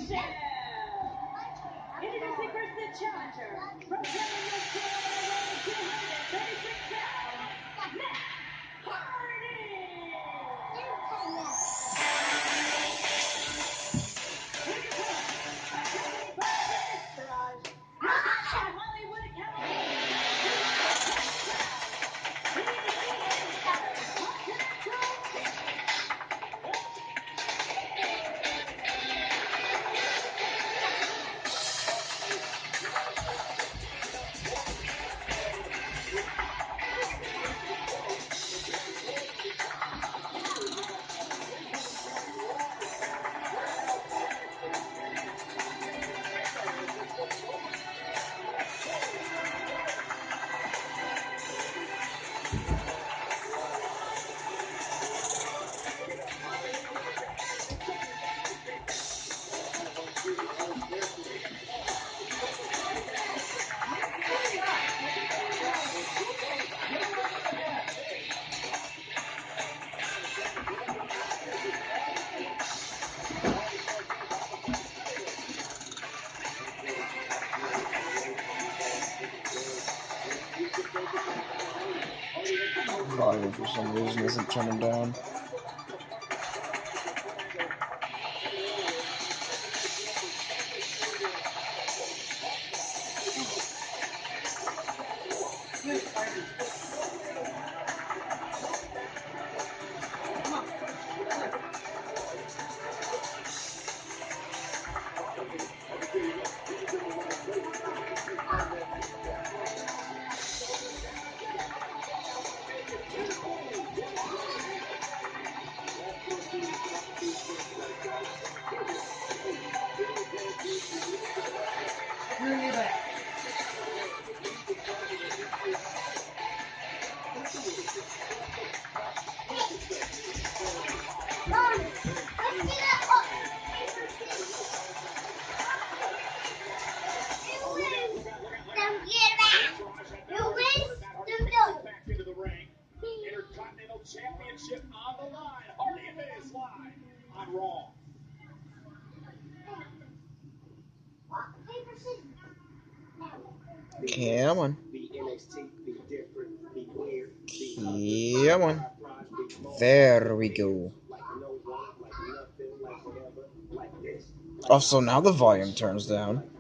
Introducing first the challenger from Challenger 236 pounds, Matt Hardy. Hollywood, Volume for some reason isn't turning down. Championship on the line. Hardy and baseline on Raw. Come on. Come on. There we go. Also, now the volume turns down.